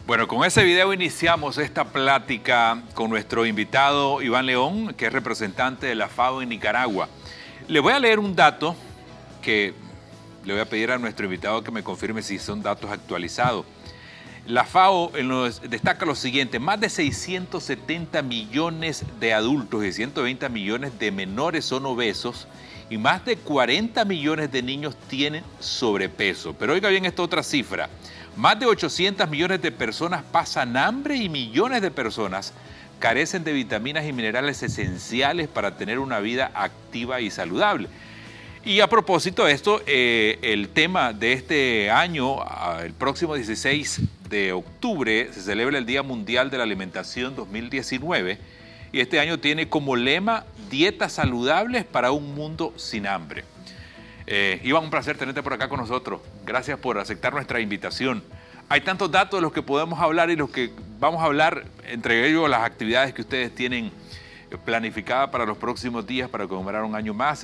Bueno, con ese video iniciamos esta plática con nuestro invitado Iván León, que es representante de la FAO en Nicaragua. Le voy a leer un dato que le voy a pedir a nuestro invitado que me confirme si son datos actualizados. La FAO destaca lo siguiente: más de 670 millones de adultos y 120 millones de menores son obesos y más de 40 millones de niños tienen sobrepeso. Pero oiga bien esta otra cifra: más de 800 millones de personas pasan hambre y millones de personas carecen de vitaminas y minerales esenciales para tener una vida activa y saludable. Y a propósito de esto, el tema de este año, el próximo 16 de octubre, se celebra el Día Mundial de la Alimentación 2019 y este año tiene como lema dietas saludables para un mundo sin hambre. Iván, un placer tenerte por acá con nosotros. Gracias por aceptar nuestra invitación. Hay tantos datos de los que podemos hablar y los que vamos a hablar, entre ellos las actividades que ustedes tienen planificadas para los próximos días para conmemorar un año más.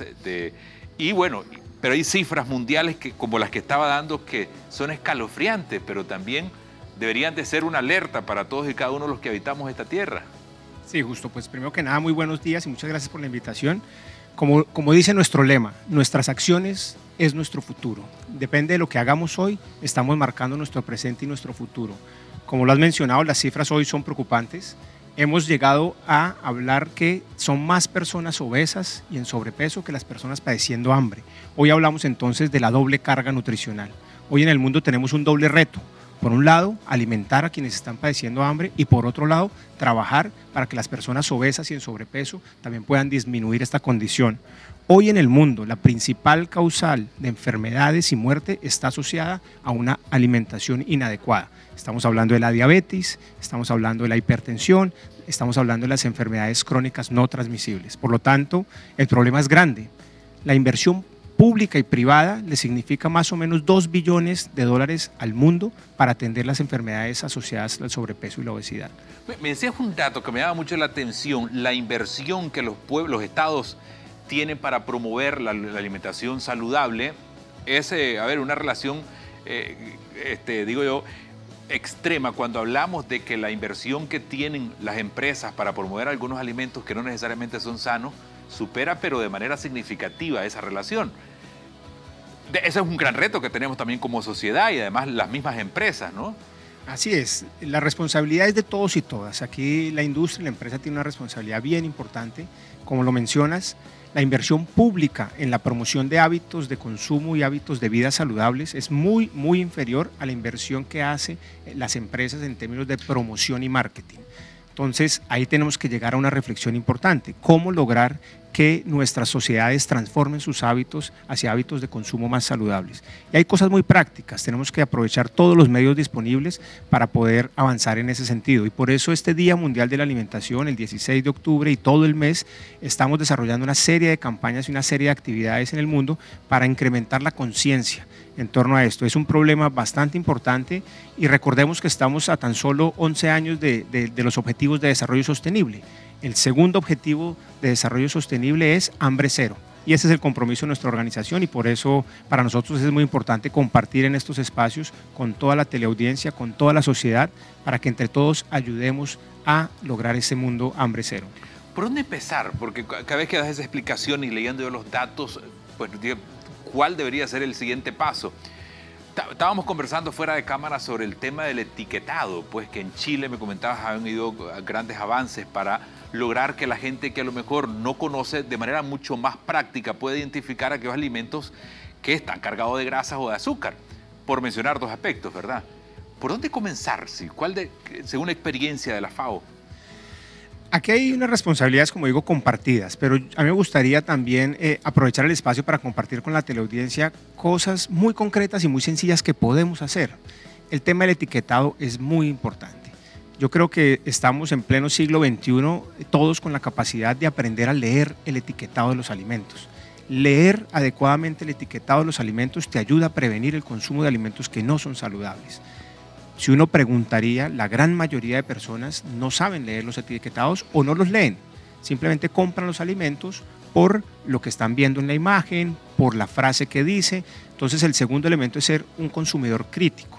Y bueno, pero hay cifras mundiales como las que estaba dando que son escalofriantes, pero también deberían de ser una alerta para todos y cada uno de los que habitamos esta tierra. Sí, justo. Pues primero que nada, muy buenos días y muchas gracias por la invitación. Como dice nuestro lema, nuestras acciones es nuestro futuro. Depende de lo que hagamos hoy, estamos marcando nuestro presente y nuestro futuro. Como lo has mencionado, las cifras hoy son preocupantes. Hemos llegado a hablar que son más personas obesas y en sobrepeso que las personas padeciendo hambre. Hoy hablamos entonces de la doble carga nutricional. Hoy en el mundo tenemos un doble reto. Por un lado, alimentar a quienes están padeciendo hambre y por otro lado, trabajar para que las personas obesas y en sobrepeso también puedan disminuir esta condición. Hoy en el mundo, la principal causal de enfermedades y muerte está asociada a una alimentación inadecuada. Estamos hablando de la diabetes, estamos hablando de la hipertensión, estamos hablando de las enfermedades crónicas no transmisibles. Por lo tanto, el problema es grande. La inversión pública y privada le significa más o menos $2 billones al mundo para atender las enfermedades asociadas al sobrepeso y la obesidad. Me decías un dato que me llama mucho la atención: la inversión que los pueblos, los estados tienen para promover la alimentación saludable es, una relación, digo yo, extrema cuando hablamos de que la inversión que tienen las empresas para promover algunos alimentos que no necesariamente son sanos supera, pero de manera significativa, esa relación. Ese es un gran reto que tenemos también como sociedad y además las mismas empresas, ¿no? Así es, la responsabilidad es de todos y todas. Aquí la industria y la empresa tienen una responsabilidad bien importante. Como lo mencionas, la inversión pública en la promoción de hábitos de consumo y hábitos de vida saludables es muy inferior a la inversión que hacen las empresas en términos de promoción y marketing. Entonces, ahí tenemos que llegar a una reflexión importante: cómo lograr que nuestras sociedades transformen sus hábitos hacia hábitos de consumo más saludables. Y hay cosas muy prácticas, tenemos que aprovechar todos los medios disponibles para poder avanzar en ese sentido. Y por eso este Día Mundial de la Alimentación, el 16 de octubre y todo el mes, estamos desarrollando una serie de campañas y una serie de actividades en el mundo para incrementar la conciencia en torno a esto. Es un problema bastante importante y recordemos que estamos a tan solo 11 años de los Objetivos de Desarrollo Sostenible. El segundo objetivo de desarrollo sostenible es hambre cero y ese es el compromiso de nuestra organización y por eso para nosotros es muy importante compartir en estos espacios con toda la teleaudiencia, con toda la sociedad, para que entre todos ayudemos a lograr ese mundo hambre cero. ¿Por dónde empezar? Porque cada vez que das esa explicación y leyendo yo los datos, pues ¿cuál debería ser el siguiente paso? Estábamos conversando fuera de cámara sobre el tema del etiquetado, pues que en Chile, me comentabas, han habido grandes avances para lograr que la gente que a lo mejor no conoce de manera mucho más práctica pueda identificar aquellos alimentos que están cargados de grasas o de azúcar, por mencionar dos aspectos, ¿verdad? ¿Por dónde comenzar? Según la experiencia de la FAO. Aquí hay unas responsabilidades, como digo, compartidas, pero a mí me gustaría también aprovechar el espacio para compartir con la teleaudiencia cosas muy concretas y muy sencillas que podemos hacer. El tema del etiquetado es muy importante. Yo creo que estamos en pleno siglo XXI, todos con la capacidad de aprender a leer el etiquetado de los alimentos. Leer adecuadamente el etiquetado de los alimentos te ayuda a prevenir el consumo de alimentos que no son saludables. Si uno preguntaría, la gran mayoría de personas no saben leer los etiquetados o no los leen. Simplemente compran los alimentos por lo que están viendo en la imagen, por la frase que dice. Entonces el segundo elemento es ser un consumidor crítico.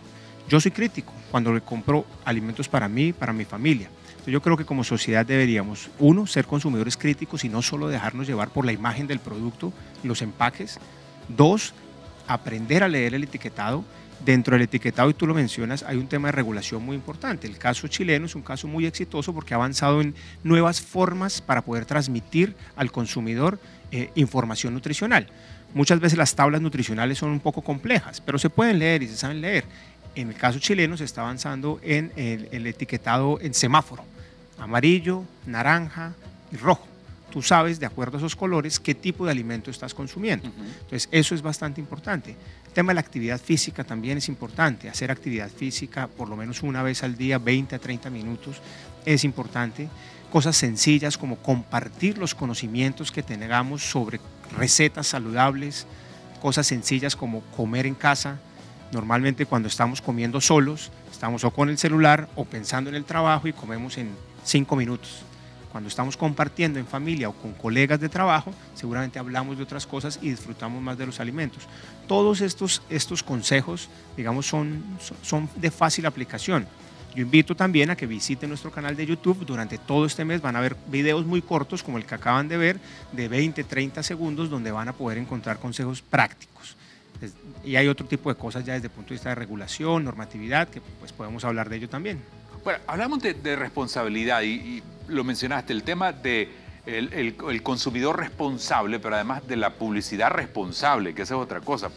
Yo soy crítico cuando le compro alimentos para mí, para mi familia. Entonces yo creo que como sociedad deberíamos, uno, ser consumidores críticos y no solo dejarnos llevar por la imagen del producto, los empaques. Dos, aprender a leer el etiquetado. Dentro del etiquetado, y tú lo mencionas, hay un tema de regulación muy importante. El caso chileno es un caso muy exitoso porque ha avanzado en nuevas formas para poder transmitir al consumidor información nutricional. Muchas veces las tablas nutricionales son un poco complejas, pero se pueden leer y se saben leer. En el caso chileno se está avanzando en el etiquetado en semáforo, amarillo, naranja y rojo. Tú sabes, de acuerdo a esos colores, qué tipo de alimento estás consumiendo. Entonces, eso es bastante importante. El tema de la actividad física también es importante. Hacer actividad física por lo menos una vez al día, 20 a 30 minutos, es importante. Cosas sencillas como compartir los conocimientos que tengamos sobre recetas saludables, cosas sencillas como comer en casa. Normalmente cuando estamos comiendo solos, estamos o con el celular o pensando en el trabajo y comemos en 5 minutos. Cuando estamos compartiendo en familia o con colegas de trabajo, seguramente hablamos de otras cosas y disfrutamos más de los alimentos. Todos estos consejos, digamos, son de fácil aplicación. Yo invito también a que visiten nuestro canal de YouTube. Durante todo este mes van a ver videos muy cortos, como el que acaban de ver, de 20, 30 segundos, donde van a poder encontrar consejos prácticos. Y hay otro tipo de cosas ya desde el punto de vista de regulación, normatividad, que pues podemos hablar de ello también. Bueno, hablamos de responsabilidad y lo mencionaste, el tema de el consumidor responsable, pero además de la publicidad responsable, que esa es otra cosa.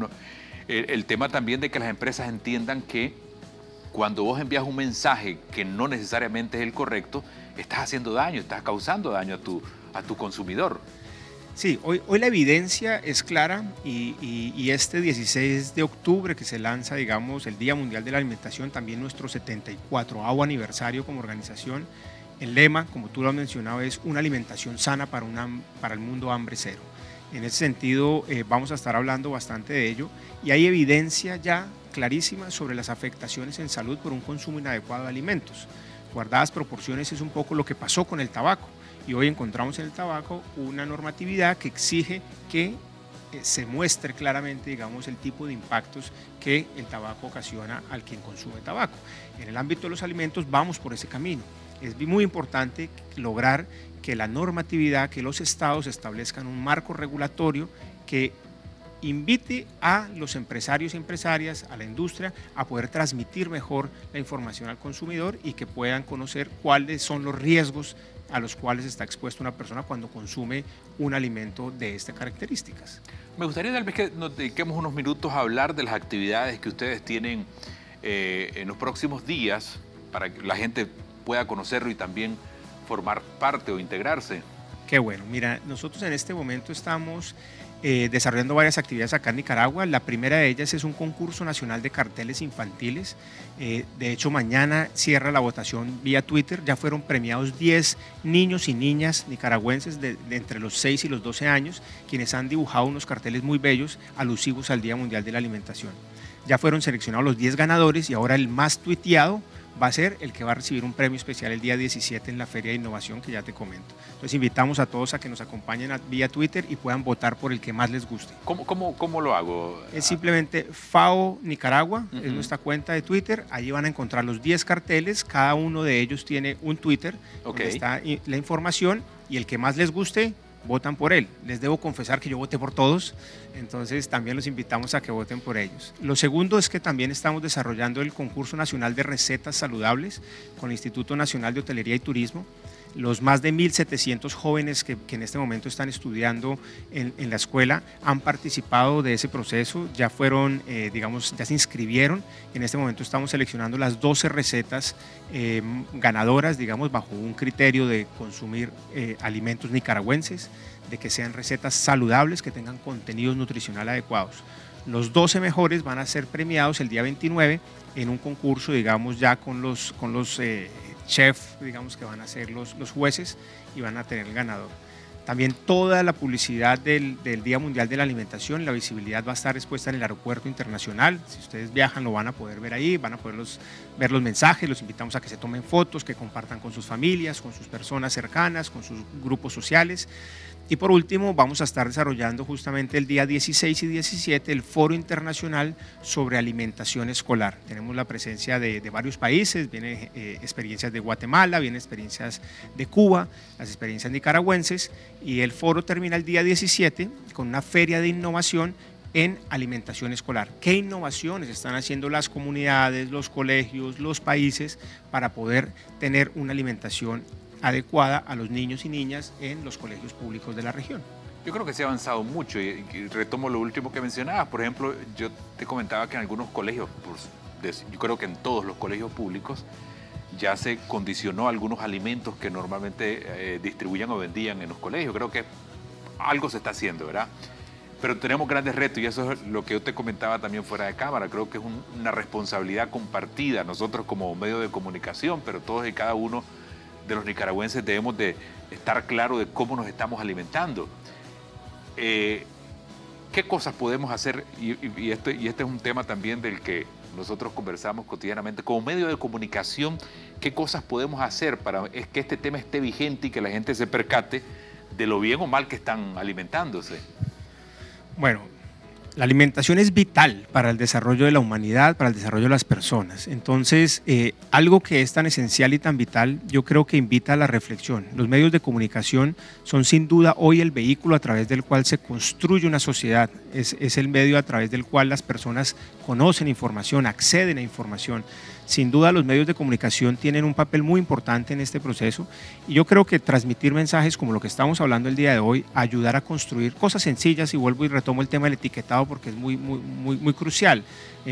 El tema también de que las empresas entiendan que cuando vos envías un mensaje que no necesariamente es el correcto, estás haciendo daño, estás causando daño a tu consumidor. Sí, hoy la evidencia es clara y este 16 de octubre que se lanza, digamos, el Día Mundial de la Alimentación, también nuestro 74º aniversario como organización, el lema, como tú lo has mencionado, es una alimentación sana para el mundo hambre cero. En ese sentido, vamos a estar hablando bastante de ello y hay evidencia ya clarísima sobre las afectaciones en salud por un consumo inadecuado de alimentos. Guardadas proporciones es un poco lo que pasó con el tabaco. Y hoy encontramos en el tabaco una normatividad que exige que se muestre claramente, digamos, el tipo de impactos que el tabaco ocasiona al quien consume tabaco. En el ámbito de los alimentos vamos por ese camino. Es muy importante lograr que la normatividad, que los estados establezcan un marco regulatorio que invite a los empresarios y empresarias, a la industria, a poder transmitir mejor la información al consumidor y que puedan conocer cuáles son los riesgos a los cuales está expuesta una persona cuando consume un alimento de estas características. Me gustaría tal vez que nos dediquemos unos minutos a hablar de las actividades que ustedes tienen en los próximos días para que la gente pueda conocerlo y también formar parte o integrarse. Qué bueno. Mira, nosotros en este momento estamos desarrollando varias actividades acá en Nicaragua. La primera de ellas es un concurso nacional de carteles infantiles. De hecho, mañana cierra la votación vía Twitter. Ya fueron premiados 10 niños y niñas nicaragüenses de entre los 6 y los 12 años, quienes han dibujado unos carteles muy bellos alusivos al Día Mundial de la Alimentación. Ya fueron seleccionados los 10 ganadores y ahora el más tuiteado va a ser el que va a recibir un premio especial el día 17 en la Feria de Innovación que ya te comento. Entonces invitamos a todos a que nos acompañen vía Twitter y puedan votar por el que más les guste. ¿Cómo lo hago? Es simplemente FAO Nicaragua, es nuestra cuenta de Twitter. Allí van a encontrar los 10 carteles, cada uno de ellos tiene un Twitter, donde está la información y el que más les guste, votan por él. Les debo confesar que yo voté por todos, entonces también los invitamos a que voten por ellos. Lo segundo es que también estamos desarrollando el concurso nacional de recetas saludables con el Instituto Nacional de Hotelería y Turismo. Los más de 1.700 jóvenes que en este momento están estudiando en la escuela han participado de ese proceso, ya fueron, ya se inscribieron. En este momento estamos seleccionando las 12 recetas ganadoras, digamos, bajo un criterio de consumir alimentos nicaragüenses, de que sean recetas saludables, que tengan contenidos nutricional adecuados. Los 12 mejores van a ser premiados el día 29 en un concurso, digamos, ya con los chef, digamos, que van a ser los jueces y van a tener el ganador. También toda la publicidad del Día Mundial de la Alimentación, la visibilidad va a estar expuesta en el aeropuerto internacional. Si ustedes viajan lo van a poder ver ahí, van a poder ver los mensajes, los invitamos a que se tomen fotos, que compartan con sus familias, con sus personas cercanas, con sus grupos sociales. Y por último, vamos a estar desarrollando justamente el día 16 y 17 el Foro Internacional sobre Alimentación Escolar. Tenemos la presencia de varios países, vienen experiencias de Guatemala, vienen experiencias de Cuba, las experiencias nicaragüenses, y el foro termina el día 17 con una feria de innovación en alimentación escolar. ¿Qué innovaciones están haciendo las comunidades, los colegios, los países para poder tener una alimentación adecuada a los niños y niñas en los colegios públicos de la región? Yo creo que se ha avanzado mucho y retomo lo último que mencionabas. Por ejemplo, yo te comentaba que en algunos colegios, yo creo que en todos los colegios públicos, ya se condicionó algunos alimentos que normalmente distribuían o vendían en los colegios. Creo que algo se está haciendo, ¿verdad? Pero tenemos grandes retos y eso es lo que yo te comentaba también fuera de cámara. Creo que es una responsabilidad compartida, nosotros como medio de comunicación, pero todos y cada uno de los nicaragüenses debemos de estar claros de cómo nos estamos alimentando. ¿Qué cosas podemos hacer? Y este es un tema también del que nosotros conversamos cotidianamente. Como medio de comunicación, ¿qué cosas podemos hacer para que este tema esté vigente y que la gente se percate de lo bien o mal que están alimentándose? Bueno, la alimentación es vital para el desarrollo de la humanidad, para el desarrollo de las personas. Entonces, algo que es tan esencial y tan vital, yo creo que invita a la reflexión. Los medios de comunicación son sin duda hoy el vehículo a través del cual se construye una sociedad. Es el medio a través del cual las personas conocen información, acceden a información. Sin duda los medios de comunicación tienen un papel muy importante en este proceso y yo creo que transmitir mensajes como lo que estamos hablando el día de hoy, ayudar a construir cosas sencillas, y vuelvo y retomo el tema del etiquetado porque es muy crucial.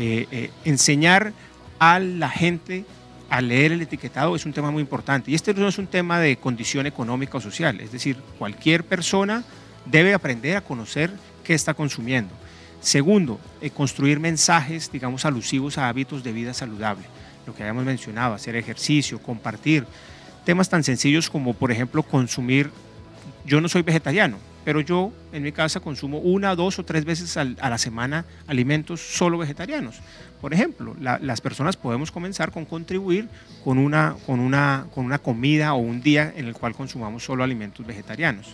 Enseñar a la gente a leer el etiquetado es un tema muy importante, y este no es un tema de condición económica o social, es decir, cualquier persona debe aprender a conocer qué está consumiendo. Segundo, construir mensajes, digamos, alusivos a hábitos de vida saludable, lo que habíamos mencionado, hacer ejercicio, compartir temas tan sencillos como, por ejemplo, consumir. Yo no soy vegetariano, pero yo en mi casa consumo 1, 2 o 3 veces a la semana alimentos solo vegetarianos. Por ejemplo, las personas podemos comenzar con contribuir con una comida o un día en el cual consumamos solo alimentos vegetarianos.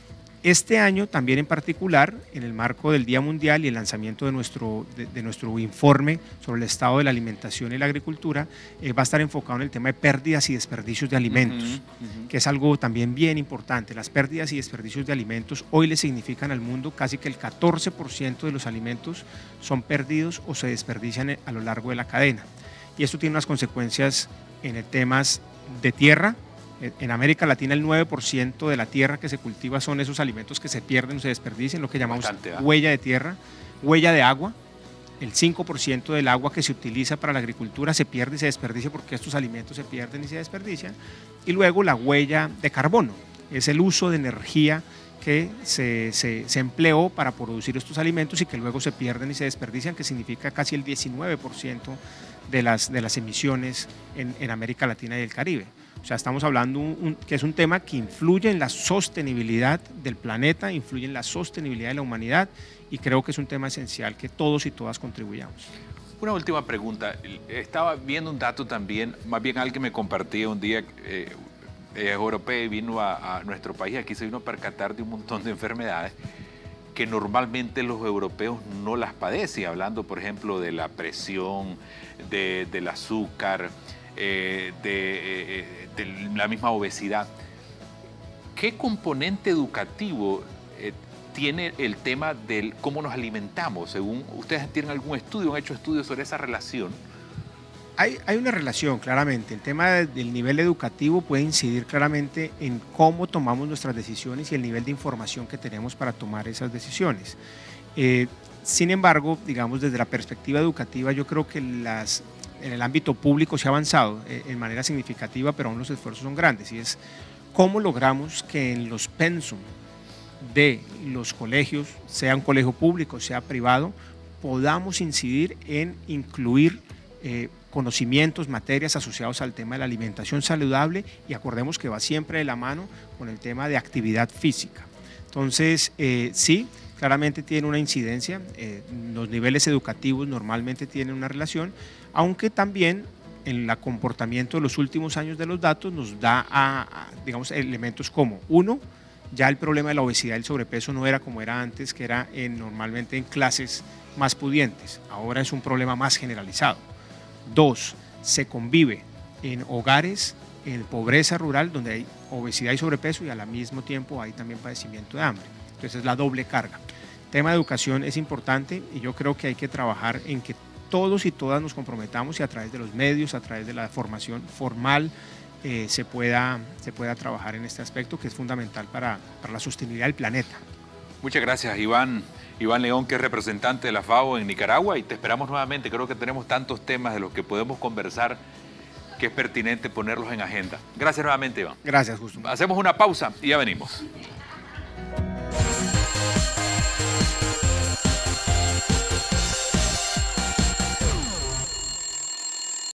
Este año también en particular, en el marco del Día Mundial y el lanzamiento de nuestro informe sobre el estado de la alimentación y la agricultura, va a estar enfocado en el tema de pérdidas y desperdicios de alimentos, que es algo también bien importante. Las pérdidas y desperdicios de alimentos hoy le significan al mundo casi que el 14% de los alimentos son perdidos o se desperdician a lo largo de la cadena. Y esto tiene unas consecuencias en temas de tierra. En América Latina el 9% de la tierra que se cultiva son esos alimentos que se pierden o se desperdician, lo que llamamos huella de tierra, huella de agua. El 5% del agua que se utiliza para la agricultura se pierde y se desperdicia porque estos alimentos se pierden y se desperdician. Y luego la huella de carbono, es el uso de energía que se empleó para producir estos alimentos y que luego se pierden y se desperdician, que significa casi el 19% de las emisiones en América Latina y el Caribe. O sea, estamos hablando que es un tema que influye en la sostenibilidad del planeta, influye en la sostenibilidad de la humanidad, y creo que es un tema esencial que todos y todas contribuyamos. Una última pregunta. Estaba viendo un dato también, más bien alguien me compartía un día, es europeo y vino a nuestro país, aquí se vino a percatar de un montón de enfermedades que normalmente los europeos no las padecen, hablando por ejemplo de la presión, del azúcar, de la misma obesidad. ¿Qué componente educativo tiene el tema del cómo nos alimentamos? Según ustedes tienen algún estudio, han hecho estudios sobre esa relación. Hay una relación, claramente. El tema del nivel educativo puede incidir claramente en cómo tomamos nuestras decisiones y el nivel de información que tenemos para tomar esas decisiones. Sin embargo, digamos, desde la perspectiva educativa, yo creo que en el ámbito público se ha avanzado en manera significativa, pero aún los esfuerzos son grandes, y es cómo logramos que en los pensum de los colegios, sea un colegio público, sea privado, podamos incidir en incluir conocimientos, materias asociados al tema de la alimentación saludable, y acordemos que va siempre de la mano con el tema de actividad física. Entonces, sí, claramente tiene una incidencia, los niveles educativos normalmente tienen una relación, aunque también en el comportamiento de los últimos años de los datos nos da digamos, elementos como, uno, Ya el problema de la obesidad y el sobrepeso no era como era antes, que era normalmente en clases más pudientes. Ahora es un problema más generalizado. 2, se convive en hogares en pobreza rural donde hay obesidad y sobrepeso y al mismo tiempo hay también padecimiento de hambre. Entonces es la doble carga. El tema de educación es importante y yo creo que hay que trabajar en que todos y todas nos comprometamos y a través de los medios, a través de la formación formal, se pueda trabajar en este aspecto que es fundamental para la sostenibilidad del planeta. Muchas gracias, Iván León, que es representante de la FAO en Nicaragua, y te esperamos nuevamente. Creo que tenemos tantos temas de los que podemos conversar que es pertinente ponerlos en agenda. Gracias nuevamente, Iván. Gracias, Justo. Hacemos una pausa y ya venimos.